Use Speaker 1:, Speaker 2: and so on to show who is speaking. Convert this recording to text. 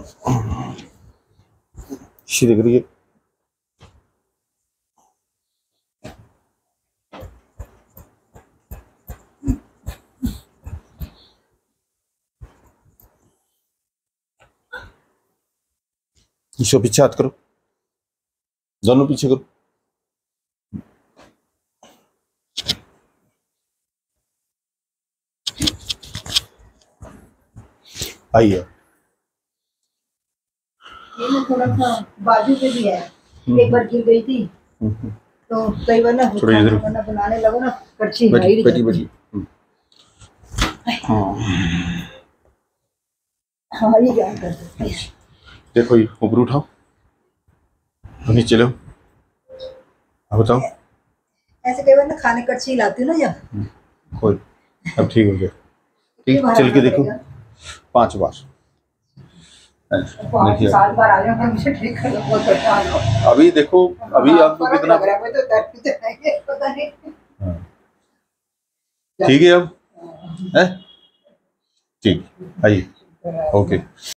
Speaker 1: श्री करिए। इसको पीछे हाथ करो, दोनों पीछे करो। आइए।
Speaker 2: ये थोड़ा सा बाजू पे भी है, एक बार गिर गई थी तो कई बार ना खाना बनाने लगो ना कच्ची हाइट
Speaker 1: बैठी।
Speaker 2: हाँ ये क्या करते हैं।
Speaker 1: देखो ये ऊपर उठाओ, नीचे लो। अब बताओ।
Speaker 2: ऐसे कई बार ना खाने कच्ची लाती हूँ ना जब।
Speaker 1: कोई अब ठीक हो गया। ठीक, चल के देखो 5 बार। देखिए अभी देखो, अभी आपको कितना ठीक है अब है। ठीक, आइए। ओके।